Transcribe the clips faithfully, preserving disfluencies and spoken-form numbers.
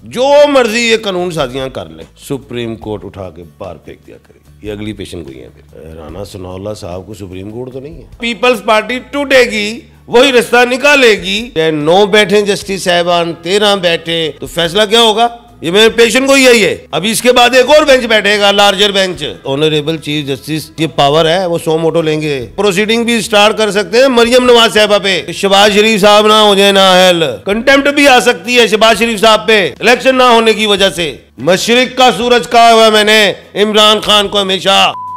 जो मर्जी ये कानून साजियां कर ले, सुप्रीम कोर्ट उठा के बाहर फेंक दिया करेगी। ये अगली पेशन गोई है। फिर राना सनाउल्लाह साहब को सुप्रीम कोर्ट तो नहीं है। पीपल्स पार्टी टूटेगी, वही रास्ता निकालेगी। नौ बैठे जस्टिस साहबान, तेरह बैठे, तो फैसला क्या होगा? ये मेरे पेशन को ही है। ये अभी इसके बाद एक और बेंच बैठेगा, larger bench. Honourable chief justice की पावर है, वो सौ मोटो लेंगे, प्रोसीडिंग भी स्टार्ट कर सकते हैं मरियम नवाज साहबा पे। शहबाज शरीफ साहब ना हो जाए नाअहल, कंटेम्प्ट भी आ सकती है शहबाज शरीफ साहब पे इलेक्शन ना होने की वजह से। मशरिक का सूरज कहा हुआ मैंने इमरान खान को हमेशा।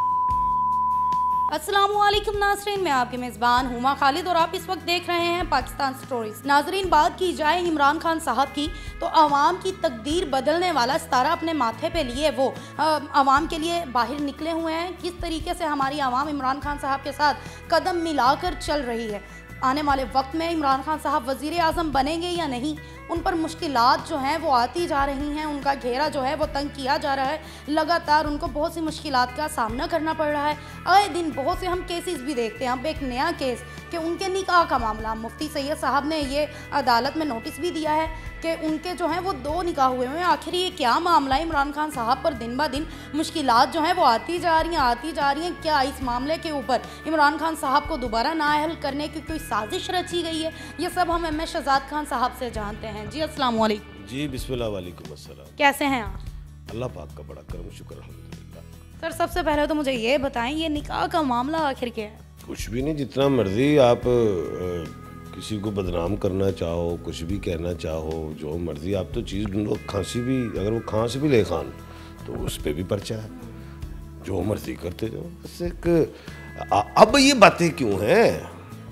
अस्सलामुअलैकुम नाज़रीन, मैं आपके मेज़बान हुमा खालिद और आप इस वक्त देख रहे हैं पाकिस्तान स्टोरीज। नाज़रीन, बात की जाए इमरान खान साहब की तो आवाम की तकदीर बदलने वाला सितारा अपने माथे पे लिए वो आवाम के लिए बाहर निकले हुए हैं। किस तरीके से हमारी आवाम इमरान खान साहब के साथ कदम मिलाकर चल रही है। आने वाले वक्त में इमरान खान साहब वज़ीर आज़म बनेंगे या नहीं, उन पर मुश्किलात जो हैं वो आती जा रही हैं। उनका घेरा जो है वो तंग किया जा रहा है। लगातार उनको बहुत सी मुश्किलात का सामना करना पड़ रहा है। आए दिन बहुत से हम केसेस भी देखते हैं। अब एक नया केस कि उनके निकाह का मामला, मुफ्ती सैयद साहब ने ये अदालत में नोटिस भी दिया है कि उनके जो हैं वो दो निकाह हुए हुए हैं। आखिर ये क्या मामला है? इमरान खान साहब पर दिन ब दिन मुश्किलात जो हैं वो आती जा रही हैं आती जा रही हैं। क्या इस मामले के ऊपर इमरान खान साहब को दोबारा नाअहल करने की कोई साजिश रची गई है? ये सब हम एम ए शहजाद खान साहब से जानते हैं। जी अस्सलाम वालेकुम। जी बिस्मिल्लाह वालेकुम अस्सलाम। कैसे हैं आप? अल्लाह पाक का बड़ा करम शुक्र अल्हम्दुलिल्लाह। सर, सबसे पहले तो मुझे ये बताएं, ये निकाह का मामला आखिर क्या है? कुछ भी नहीं, जितना मर्जी आप आ, किसी को बदनाम करना चाहो, कुछ भी कहना चाहो, जो मर्जी आप तो चीज़ ढूंढो। खांसी भी, अगर वो खांस भी ले खान तो उस पर भी पर्चा है, जो मर्जी करते जाओ। बस एक आ, अब ये बातें क्यों हैं?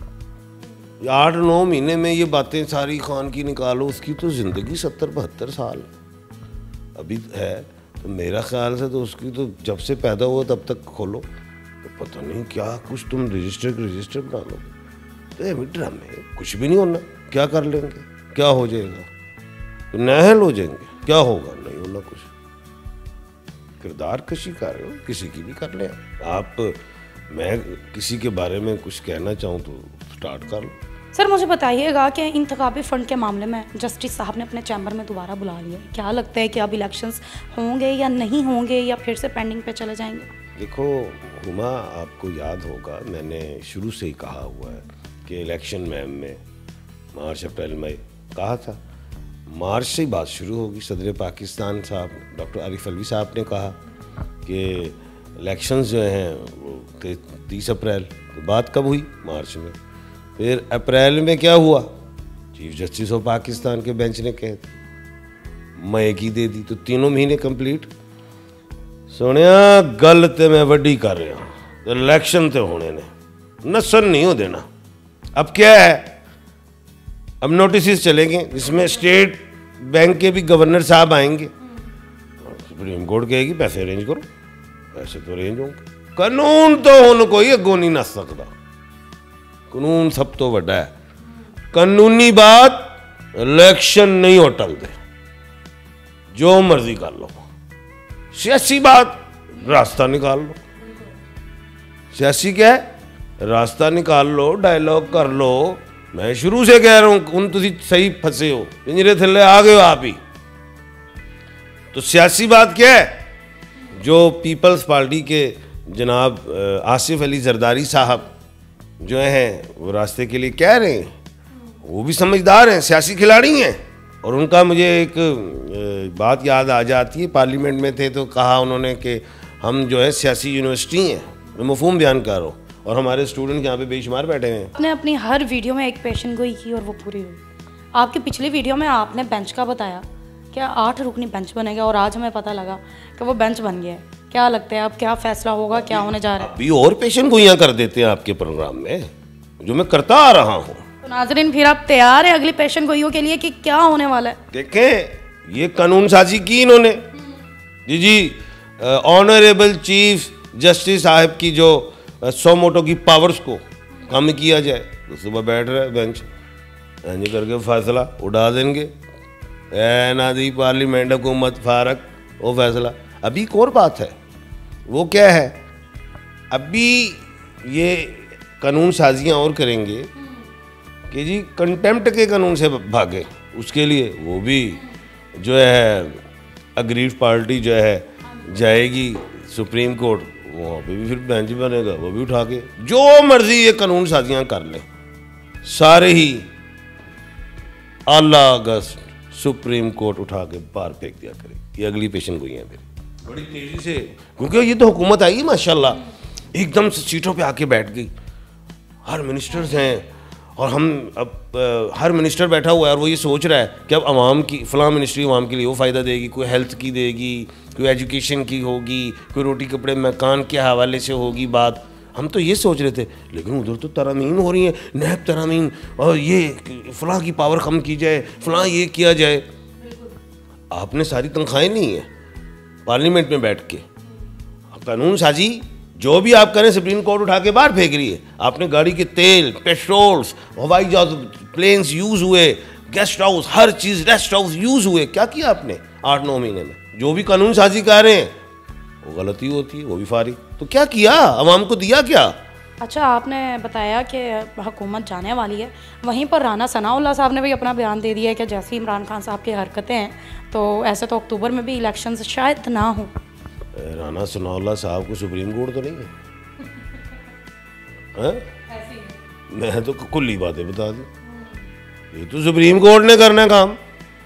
आठ नौ महीने में ये बातें सारी खान की निकालो, उसकी तो ज़िंदगी सत्तर बहत्तर साल अभी है। तो मेरा ख्याल से तो उसकी तो जब से पैदा हुआ तब तक खोलो तो पता नहीं क्या कुछ तुम रजिस्टर रजिस्टर बना लो। तो ड्रामे कुछ भी नहीं होना, क्या कर लेंगे, क्या हो जाएगा? तो नाअहल हो जाएंगे, क्या होगा? नहीं होना कुछ। किरदार कशी कर रहे हो, किसी की भी कर ले आप। मैं किसी के बारे में कुछ कहना चाहूँ तो स्टार्ट कर लो। सर, मुझे बताइएगा कि इंतखाबी फ़ंड के मामले में जस्टिस साहब ने अपने चैम्बर में दोबारा बुला लिया। क्या लगता है कि अब इलेक्शंस होंगे या नहीं होंगे, या फिर से पेंडिंग पे चले जाएंगे? देखो हुमा, आपको याद होगा मैंने शुरू से ही कहा हुआ है कि इलेक्शन मैम में मार्च अप्रैल में कहा था। मार्च से ही बात शुरू होगी। सदर पाकिस्तान साहब डॉक्टर आरिफ अलवी साहब ने कहा कि इलेक्शंस जो हैं वो तीस अप्रैल। तो बात कब हुई? मार्च में। फिर अप्रैल में क्या हुआ? चीफ जस्टिस ऑफ पाकिस्तान के बेंच ने कहे मई की दे दी, तो तीनों महीने कंप्लीट। सुनिया गल ते मैं वड्डी कर रहा हूँ, इलेक्शन ते होने ने, नसन नहीं हो देना। अब क्या है? अब नोटिस चलेंगे जिसमें स्टेट बैंक के भी गवर्नर साहब आएंगे, सुप्रीम कोर्ट कहेगी पैसे अरेंज करो, पैसे तो अरेंज होंगे। कानून तो हुन कोई अगों नहीं नस सकता, कानून सब तो वड्डा है। कानूनी बात इलेक्शन नहीं होटल दे, जो मर्जी कर लो। सियासी बात रास्ता निकाल लो। सियासी क्या है? रास्ता निकाल लो, डायलॉग कर लो। मैं शुरू से कह रहा हूं उन तुसी सही फंसे हो, पिंजरे थल्ले आ गए हो आप ही। तो सियासी बात क्या है? जो पीपल्स पार्टी के जनाब आसिफ अली जरदारी साहब जो हैं वो रास्ते के लिए कह रहे हैं, वो भी समझदार हैं, सियासी खिलाड़ी हैं। और उनका मुझे एक बात याद आ जाती है, पार्लियामेंट में थे तो कहा उन्होंने कि हम जो है सियासी यूनिवर्सिटी हैं, मैं मफहूम बयान कर रहा हूँ, और हमारे स्टूडेंट यहाँ पे बेशुमार बैठे हैं। आपने अपनी हर वीडियो में एक पेशन गोई की और वो पूरी हुई। आपकी पिछली वीडियो में आपने बेंच का बताया कि आठ रुकनी बेंच बनेगा, और आज हमें पता लगा कि वो बेंच बन गया है। क्या लगता है अब क्या फैसला होगा, क्या होने जा रहा है? अभी और पेशन गोइयां कर देते हैं आपके प्रोग्राम में, जो मैं करता आ रहा हूँ। तो नाजरीन, फिर आप तैयार हैं अगली पेशन गोइयों के लिए कि क्या होने वाला है? देखें, ये कानून साजी की इन्होंने। जी जी ऑनरेबल चीफ जस्टिस साहब की जो सौ मोटो की पावर्स को कम किया जाए, तो सुबह बैठ रहे बेंच ऐसे करके फैसला उड़ा देंगे। ए ना दी पार्लियामेंट हुकूमत फारक वो फैसला। अभी एक और बात है, वो क्या है? अभी ये कानून साजियाँ और करेंगे कि जी कंटेम्प्ट के कानून से भागे, उसके लिए वो भी जो है अग्रीड पार्टी जो है जाएगी सुप्रीम कोर्ट, वहाँ पे भी फिर बेंच बनेगा, वो भी उठा के जो मर्जी ये कानून साजियाँ कर लें, सारे ही आला अगस्त सुप्रीम कोर्ट उठा के बाहर फेंक दिया करे। ये अगली पेशन गोई है मेरी बड़ी तेजी से, क्योंकि ये तो हुकूमत आई माशाल्लाह, एकदम से सीटों पे आके बैठ गई। हर मिनिस्टर्स हैं और हम अब आ, हर मिनिस्टर बैठा हुआ है और वो ये सोच रहा है कि अब आवाम की फ़लाँ मिनिस्ट्री आवाम के लिए वो फ़ायदा देगी, कोई हेल्थ की देगी, कोई एजुकेशन की होगी, कोई रोटी कपड़े मकान के हवाले से होगी बात। हम तो ये सोच रहे थे, लेकिन उधर तो तरामीम हो रही है, नैब तरामीम, और ये फ़लाँ की पावर कम की जाए, फ़लाँ ये किया जाए। आपने सारी तनख्वाहें नहीं है पार्लियामेंट में बैठ के, कानून साजी जो भी आप करें सुप्रीम कोर्ट उठा के बाहर फेंक रही है। आपने गाड़ी के तेल, पेट्रोल्स, हवाई जहाज, प्लेन्स यूज़ हुए, गेस्ट हाउस, हर चीज़, रेस्ट हाउस यूज़ हुए। क्या किया आपने आठ नौ महीने में? जो भी कानून साजी कर रहे हैं वो गलती होती है, वो भी फारी। तो क्या किया, आवाम को दिया क्या? अच्छा, आपने बताया कि हुकूमत जाने वाली है, वहीं पर राना सनाउल्लाह साहब ने भी अपना बयान दे दिया है कि जैसी इमरान खान साहब की हरकतें हैं तो ऐसे तो अक्टूबर में भी इलेक्शन शायद ना हो। राना सनाउल्लाह साहब को सुप्रीम कोर्ट तो नहीं है, है? मैं तो खुली बातें बता दी, ये तो सुप्रीम कोर्ट ने करना काम।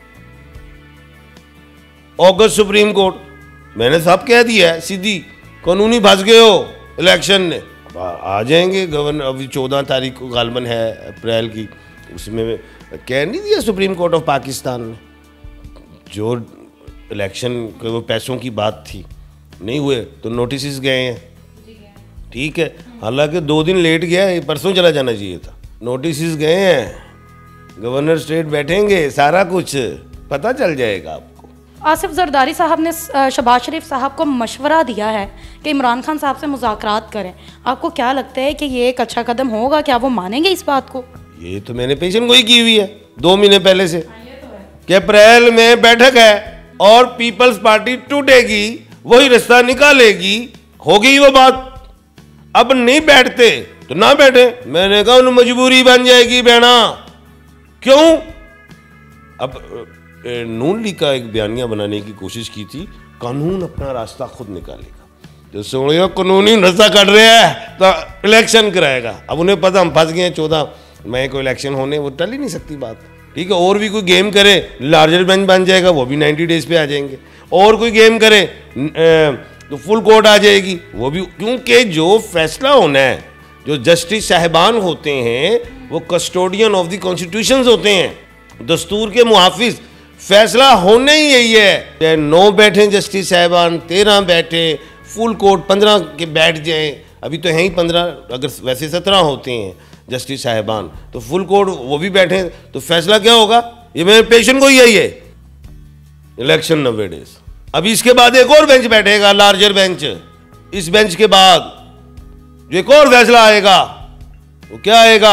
अगस्त सुप्रीम कोर्ट, मैंने सब कह दिया है, सीधी कानूनी फंस गए हो इलेक्शन ने। आ जाएंगे गवर्नर, अभी चौदह तारीख को गालबन है अप्रैल की, उसमें कह नहीं दिया सुप्रीम कोर्ट ऑफ पाकिस्तान ने, जो इलेक्शन के वो पैसों की बात थी नहीं हुए तो नोटिस गए हैं, ठीक है। हालांकि दो दिन लेट गया है, परसों चला जाना चाहिए था। नोटिस गए हैं, गवर्नर स्टेट बैठेंगे, सारा कुछ पता चल जाएगा आपको। आसिफ जरदारी साहब ने शहबाज शरीफ साहब को मशवरा दिया है कि इमरान खान साहब से मुज़ाकरात करें। आपको क्या लगता है कि ये एक अच्छा कदम होगा? क्या वो मानेंगे इस बात को? ये तो मैंने पेशन गोई की हुई है दो महीने पहले से कि अप्रैल में बैठक है और पीपल्स पार्टी टूटेगी, वही रास्ता निकालेगी, होगी वो बात। अब नहीं बैठते तो ना बैठे, मैंने कहा उन्हें मजबूरी बन जाएगी बहना। क्यों? अब नून लीग का एक बयानिया बनाने की कोशिश की थी, कानून अपना रास्ता खुद निकालेगा, जो सोनिया कानूनी रास्ता काट रहे हैं तो इलेक्शन कराएगा। अब उन्हें पता हम फंस गए हैं, चौदह मई को इलेक्शन होने, वो टल ही नहीं सकती बात, ठीक है। और भी कोई गेम करे, लार्जर बेंच बन जाएगा, वो भी नाइन्टी डेज पे आ जाएंगे। और कोई गेम करे तो फुल कोर्ट आ जाएगी, वो भी, क्योंकि जो फैसला होना है, जो जस्टिस साहिबान होते हैं वो कस्टोडियन ऑफ द कॉन्स्टिट्यूशन होते हैं, दस्तूर के मुहाफिज। फैसला होना ही यही है, नौ बैठे जस्टिस साहिबान, तेरह बैठे, फुल कोर्ट पंद्रह के बैठ जाएं, अभी तो हैं ही पंद्रह, अगर वैसे सत्रह होते हैं जस्टिस साहिबान, तो फुल कोर्ट वो भी बैठे, तो फैसला क्या होगा? ये मेरे पेशेंट को ही है, ये इलेक्शन नब्बे डेज। अभी इसके बाद एक और बेंच बैठेगा, लार्जर बेंच। इस बेंच के बाद जो एक और फैसला आएगा, वो क्या आएगा?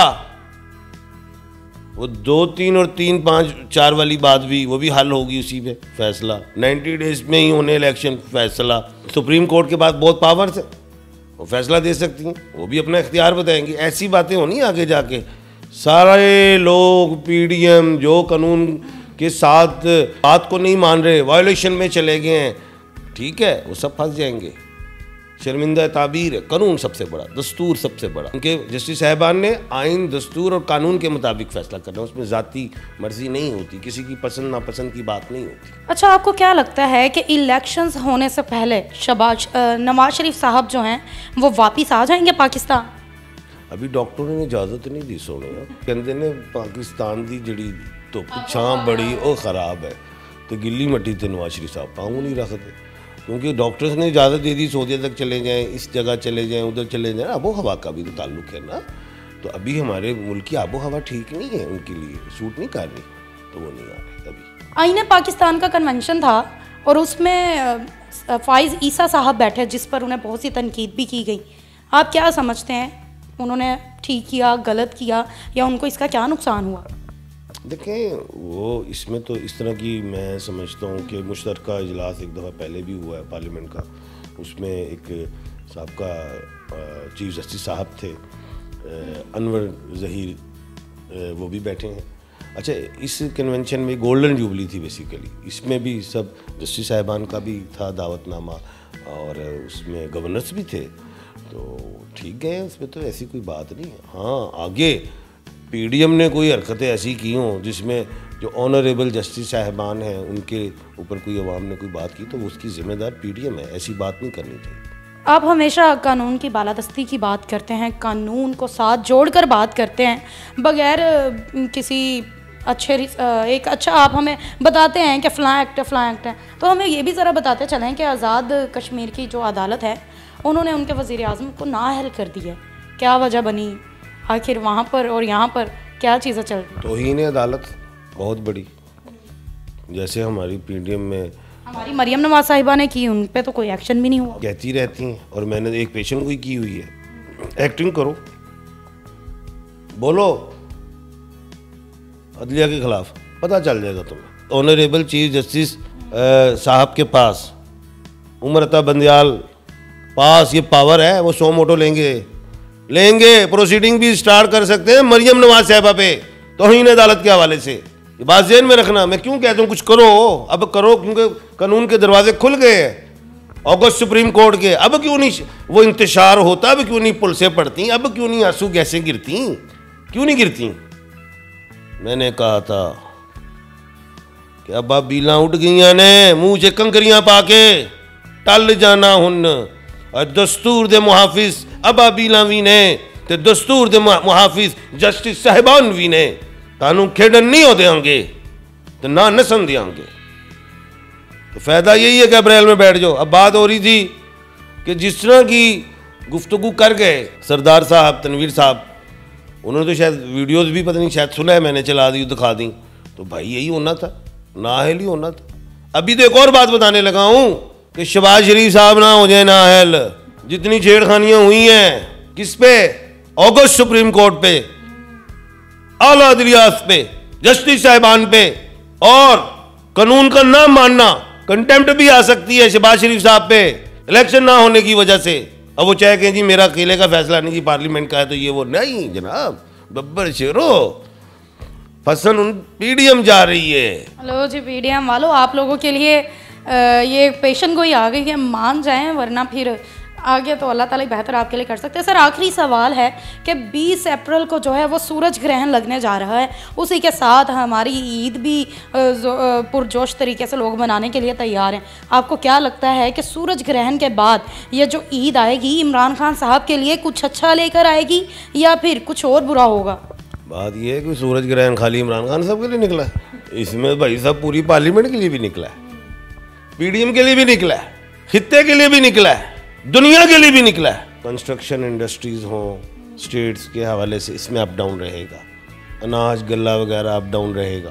वो दो तीन और तीन पाँच चार वाली बात भी, वो भी हल होगी उसी पे फैसला। नाइन्टी डेज में ही होने इलेक्शन, फैसला। सुप्रीम कोर्ट के पास बहुत पावर्स है, वो फैसला दे सकती हैं, वो भी अपना इख्तियार बताएंगी। ऐसी बातें होनी आगे जाके। सारे लोग पीडीएम जो कानून के साथ बात को नहीं मान रहे, वायोलेशन में चले गए हैं, ठीक है, वो सब फंस जाएंगे। शर्मिंदा ताबीर है, कानून सबसे बड़ा, दस्तूर सबसे बड़ा। उनके जस्टिस साहिबान ने आइन, दस्तूर और कानून के मुताबिक फैसला करना, उसमें जाती मर्जी नहीं होती, किसी की पसंद नापसंद की बात नहीं होती। अच्छा, आपको क्या लगता है कि इलेक्शंस होने से पहले शहबाज नवाज शरीफ साहब जो हैं वो वापस आ जाएंगे पाकिस्तान? अभी डॉक्टरों ने इजाज़त नहीं दी सोने, कहते ने पाकिस्तान की जड़ी तो छां बड़ी और ख़राब है, तो गिल्ली मट्टी तो नवाज शरीफ साहब पाँव नहीं रखते, क्योंकि डॉक्टर्स ने इजाज़त दे दी सऊदी तक चले जाएं, इस जगह चले जाएं, उधर चले जाएं। आबो हवा का भी तो ताल्लुक़ है ना, तो अभी हमारे मुल्क की आबो हवा ठीक नहीं है, उनके लिए सूट नहीं कर रही, तो वो नहीं आ रही। अभी आईने पाकिस्तान का कन्वेंशन था और उसमें फ़ाइज़ ईसा साहब बैठे, जिस पर उन्हें बहुत सी तनकीद भी की गई। आप क्या समझते हैं, उन्होंने ठीक किया, गलत किया, या उनको इसका क्या नुकसान हुआ? देखें, वो इसमें तो इस तरह की मैं समझता हूँ कि मुश्तरका इजलास एक दफ़ा पहले भी हुआ है पार्लियामेंट का, उसमें एक साबका चीफ जस्टिस साहब थे अनवर ज़हीर, वो भी बैठे हैं, अच्छा, इस कन्वेंशन में गोल्डन जुबली थी बेसिकली, इसमें भी सब जस्टिस साहिबान का भी था दावतनामा और उसमें गवर्नर्स भी थे, तो ठीक गए उसमें, तो ऐसी कोई बात नहीं है। हाँ, आगे पीडीएम ने कोई हरकतें ऐसी की हों जिसमें जो ऑनरेबल जस्टिस साहिबान हैं उनके ऊपर कोई अवाम ने कोई बात की, तो उसकी जिम्मेदार पीडीएम है, ऐसी बात नहीं करनी चाहिए। आप हमेशा कानून की बालादस्ती की बात करते हैं, कानून को साथ जोड़कर बात करते हैं, बगैर किसी अच्छे एक अच्छा आप हमें बताते हैं कि फ़लाँ एक्ट है फ़लाँ एक्ट है, तो हमें ये भी ज़रा बताते चलें कि आज़ाद कश्मीर की जो अदालत है उन्होंने उनके वज़ीर आज़म को नाअहल कर दिया, क्या वजह बनी आखिर वहाँ पर और यहाँ पर क्या चीज़ें चल रही? तौहीन अदालत बहुत बड़ी, जैसे हमारी पीडीएम में हमारी मरियम नवाज साहिबा ने की, उन पे तो कोई एक्शन भी नहीं हुआ। कहती रहती हैं, और मैंने एक पेशेंट को की हुई है, एक्टिंग करो, बोलो अदलिया के खिलाफ, पता चल जाएगा तुम्हें। ऑनरेबल चीफ जस्टिस साहब के पास, उमर अता बंदियाल पास ये पावर है, वो सौ मोटो लेंगे लेंगे प्रोसीडिंग भी स्टार्ट कर सकते हैं मरियम नवाज साहिबा पे तौहीन अदालत के हवाले से। ये बात ज़हन में रखना, मैं क्यों कहता हूँ कुछ करो, अब करो, क्योंकि कानून के दरवाजे खुल गए हैं अगस्त सुप्रीम कोर्ट के। अब क्यों नहीं वो इंतशार होता, अब क्यों नहीं पुलिसें पड़ती, अब क्यों नहीं आंसू गैसें गिरती, क्यों नहीं गिरती? मैंने कहा था कि अब बीला उठ गई ने मुँह से कंकरियाँ पाके टल जाना हुन, और दस्तूर दे मुहाफिज अबा बीला भी ने ते दस्तूर दे मुहाफिज जस्टिस साहिबान भी ने कानून खेडन नहीं हो देंगे तो ना नसन देंगे। तो फायदा यही है कि अप्रैल में बैठ जाओ। अब बात हो रही थी कि जिस तरह की गुफ्तगू कर गए सरदार साहब, तनवीर साहब, उन्होंने तो शायद वीडियोस भी पता नहीं शायद सुना है मैंने, चला दी दिखा दी, तो भाई यही होना था, नाअहल ही होना था। अभी तो एक और बात बताने लगा हूँ कि शहबाज शरीफ साहब ना हो जाए नाअहल। जितनी छेड़खानियां हुई हैं किस पे, अगस्त सुप्रीम कोर्ट पे, आला अदलियात पे, जस्टिस साहिबान पे, और कानून का ना मानना, कंटेम्प्ट भी आ सकती है शहबाज शरीफ साहब पे इलेक्शन ना होने की वजह से। अब वो चाहे कहें जी मेरा अकेले का फैसला नहीं जी, पार्लियामेंट का है, तो ये वो नहीं जनाब, बब्बर शेरो फसन उन पीडीएम जा रही है। हेलो जी पीडीएम वालों, आप लोगों के लिए आ, ये पेशेंट कोई आ गई है, मान जाएं, वरना फिर आगे तो अल्लाह ताला बेहतर आपके लिए कर सकते हैं। सर आखिरी सवाल है कि बीस अप्रैल को जो है वो सूरज ग्रहण लगने जा रहा है, उसी के साथ हमारी ईद भी पुरजोश तरीके से लोग मनाने के लिए तैयार हैं। आपको क्या लगता है कि सूरज ग्रहण के बाद ये जो ईद आएगी इमरान खान साहब के लिए कुछ अच्छा लेकर आएगी या फिर कुछ और बुरा होगा? बात ये है कि सूरज ग्रहण खाली इमरान खान साहब के लिए निकला है, इसमें भाई साहब पूरी पार्लियामेंट के लिए भी निकला है, पीडीएम के लिए भी निकला है, खित्ते के लिए भी निकला है, दुनिया के लिए भी निकला है। कंस्ट्रक्शन इंडस्ट्रीज हो स्टेट्स के हवाले से इसमें अप डाउन रहेगा, अनाज गल्ला वगैरह अप डाउन रहेगा,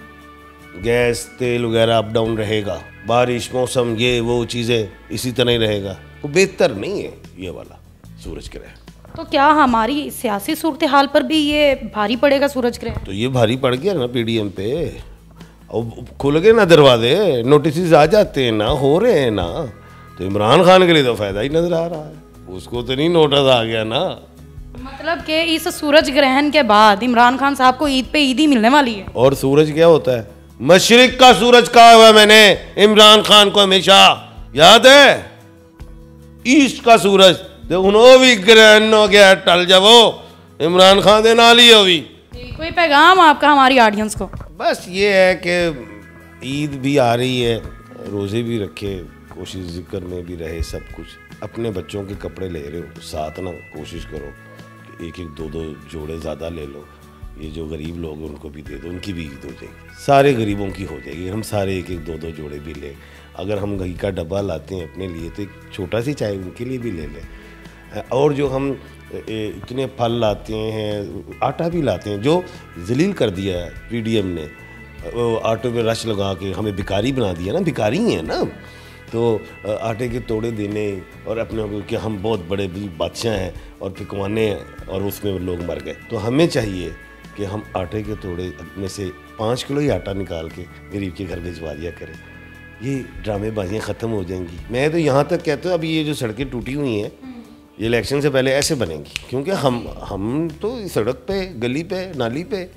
गैस तेल वगैरह अप डाउन रहेगा, बारिश मौसम ये वो चीज़ें इसी तरह ही रहेगा। वो बेहतर नहीं है ये वाला सूरज ग्रहण। तो क्या हमारी सियासी सूरत हाल पर भी ये भारी पड़ेगा सूरज ग्रहण? तो ये भारी पड़ गया ना पीडीएम पे, अब खुल गए ना दरवाजे, नोटिस आ जाते हैं ना, हो रहे हैं ना, तो इमरान खान के लिए तो फायदा ही नजर आ रहा है, उसको तो नहीं नोटिस आ गया ना। मतलब कि इस सूरज ग्रहण के बाद इमरान खान साहब को ईद पे ईद ही मिलने वाली है। और सूरज क्या होता है, मशरिक का सूरज कहा हुआ मैंने इमरान खान को हमेशा, याद है, ईस्ट का सूरज तो उन्होंने भी ग्रहण हो गया टल जाओ, इमरान खान दे नाल ही होगी। कोई पैगाम आपका हमारी ऑडियंस को? बस ये है कि ईद भी आ रही है, रोज़े भी रखे, कोशिश जिक्र में भी रहे, सब कुछ। अपने बच्चों के कपड़े ले रहे हो साथ ना, कोशिश करो कि एक एक दो दो जोड़े ज़्यादा ले लो, ये जो गरीब लोग हैं उनको भी दे दो, उनकी भी ईद हो जाएगी, सारे गरीबों की हो जाएगी। हम सारे एक एक दो दो जोड़े भी लें, अगर हम घी का डब्बा लाते हैं अपने लिए तो एक छोटा सी चाय उनके लिए भी ले लें। और जो हम इतने फल लाते हैं, आटा भी लाते हैं, जो जलील कर दिया है पीडीएम ने, वो आटे में रश लगा के हमें भिखारी बना दिया ना, भिखारी ही है ना, तो आटे के तोड़े देने और अपने को कि हम बहुत बड़े बादशाह हैं और फिकवाने हैं और उसमें लोग मर गए। तो हमें चाहिए कि हम आटे के तोड़े में से पाँच किलो ही आटा निकाल के गरीब के घर भिजवा दिया करें, ये ड्रामेबाजियाँ ख़त्म हो जाएंगी। मैं तो यहाँ तक कहता हूँ अभी ये जो सड़कें टूटी हुई हैं ये इलेक्शन से पहले ऐसे बनेंगी, क्योंकि हम हम तो सड़क पे, गली पे, नाली पे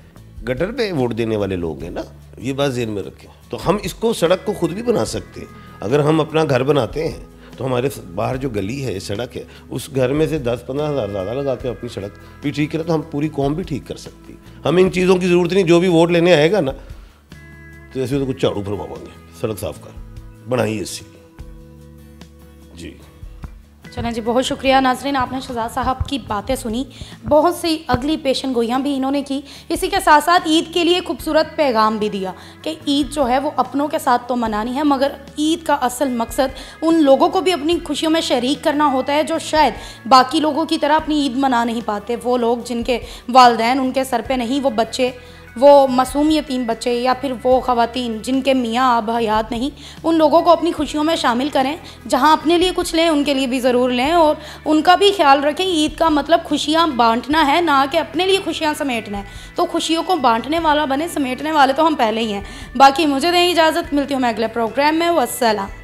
गटर पे वोट देने वाले लोग हैं ना, ये बात ज़हन में रखें। तो हम इसको सड़क को खुद भी बना सकते हैं। अगर हम अपना घर बनाते हैं तो हमारे बाहर जो गली है, सड़क है, उस घर में से दस पंद्रह हज़ार ज़्यादा लगा के अपनी सड़क भी ठीक करें तो हम पूरी कौम भी ठीक कर सकती है। हमें इन चीज़ों की ज़रूरत नहीं, जो भी वोट लेने आएगा ना तो ऐसे तो कुछ झाड़ू फरमाएंगे, सड़क साफ कर बनाइए इससे। जी चलें जी, बहुत शुक्रिया नाजरीन, आपने शहजाद साहब की बातें सुनी, बहुत सी अगली पेशन गोइयाँ भी इन्होंने की। इसी के साथ साथ ईद के लिए खूबसूरत पैगाम भी दिया कि ईद जो है वो अपनों के साथ तो मनानी है, मगर ईद का असल मकसद उन लोगों को भी अपनी खुशियों में शरीक करना होता है जो शायद बाकी लोगों की तरह अपनी ईद मना नहीं पाते। वो लोग जिनके वालिदैन उनके सर पे नहीं, वो बच्चे, वो मासूम यतीम बच्चे, या फिर वो ख़वातीन जिनके मियाँ अब हयात नहीं, उन लोगों को अपनी खुशियों में शामिल करें। जहां अपने लिए कुछ लें उनके लिए भी ज़रूर लें, और उनका भी ख्याल रखें। ईद का मतलब खुशियां बांटना है, ना कि अपने लिए खुशियां समेटना है। तो खुशियों को बांटने वाला बने, समेटने वाले तो हम पहले ही हैं। बाकी मुझे दें इजाज़त, मिलती हूँ मैं अगले प्रोग्राम में। वस्सलाम।